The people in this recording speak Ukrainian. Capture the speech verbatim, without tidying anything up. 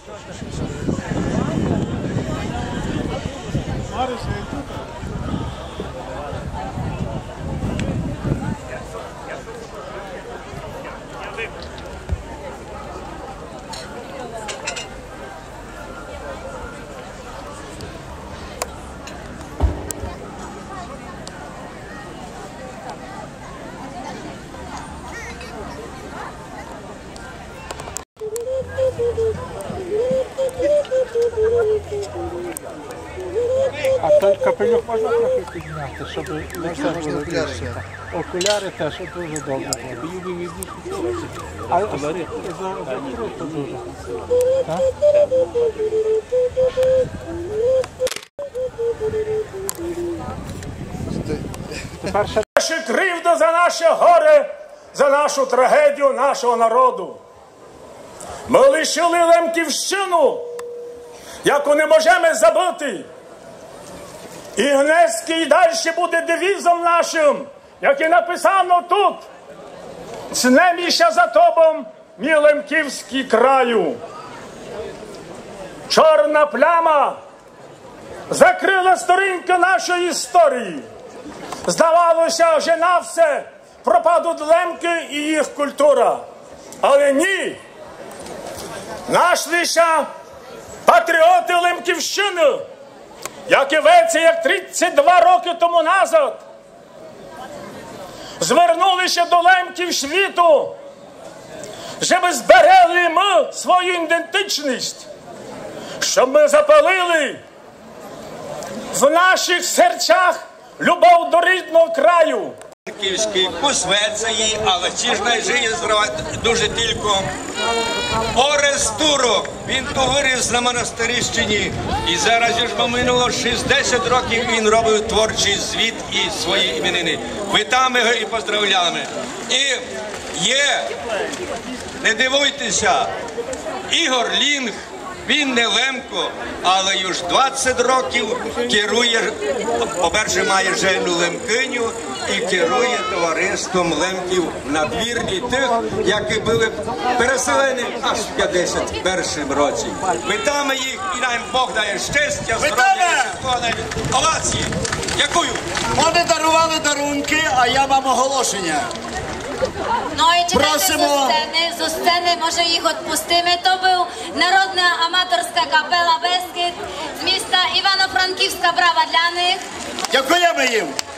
А той капелюх можна трохи підняти, щоб лице було більше. Окуляри теж дуже добре. А окуляри закрито дуже. Тепер ще... Наші кривди за наше горе, за нашу трагедію нашого народу. Ми лишили Лемківщину, яку не можемо забути. І Гнеський далі буде девізом нашим, який написано тут. «Знеміща за тобом, мій Лемківський краю». Чорна пляма закрила сторінки нашої історії. Здавалося, вже на все пропадуть лемки і їх культура. Але ні. Нашлися патріоти Лемківщини, які веці, як тридцять два роки тому назад, звернулися до лемків світу, щоб зберегли ми свою ідентичність, щоб ми запалили в наших серцях любов до рідного краю. Київський посвецеї, але ці ж найжиє дуже тільки Орес Турок. Він то виріс на Монастирищині. І зараз ж минуло шістдесят років він робив творчий звіт і свої іменини. Вітаємо його і поздравляємо. І є, не дивуйтеся, Ігор Лінг. Він не Лемко, але już двадцять років керує, по-перше, має жену лемкиню і керує товариством лемків надвірні тих, які були переселені аж в п'ятдесят першому році. Вітаємо їх і нам Бог дає щастя, здоров'я, овації. Дякую. Вони дарували дарунки, а я вам оголошення. No i czekajmy ze sceny, ze sceny może ich odpustimy. To był Narodna Amatorska Kapela Beskid z miasta Iwano-Frankiwska. Brawa dla nich. Дякуємо їм.